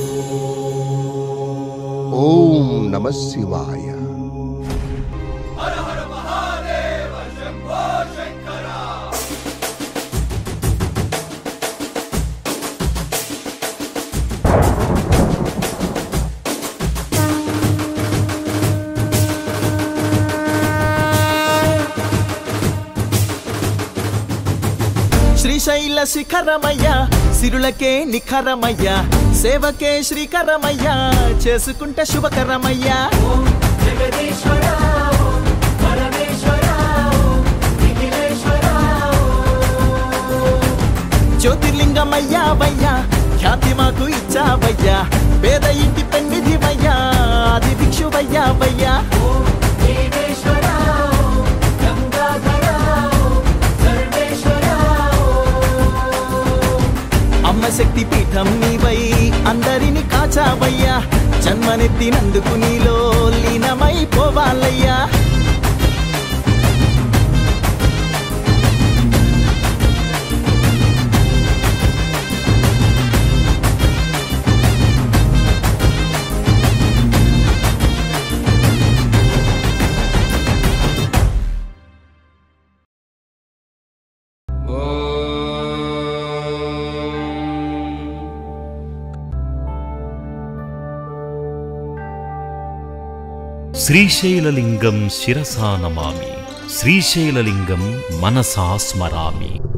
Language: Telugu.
ఓం నమః శివాయ. హర హర మహాదేవ శంభో శంకర. శ్రీశైల శిఖరమయ్య సిరులకే నిఖరమయ్య సేవకే శ్రీకరమయ్య చేసుకుంటే శుభకరమయ్య. జ్యోతిర్లింగమయ్యావయ్యా ఖ్యాతి మాకు ఇచ్చావయ్యా పేద ఇంటి పెన్నిధివయ్యా ఆది భిక్షువయ్యావయ్యా. అమ్మ శక్తి పీఠం నీవై అందరిని కాచావయ్యా జన్మనెత్తినందుకు నీలో లీనమైపోవాలయ్యా. శ్రీశైలలింగం శిరసా నమామి, శ్రీశైలలింగం మనసా స్మరామి.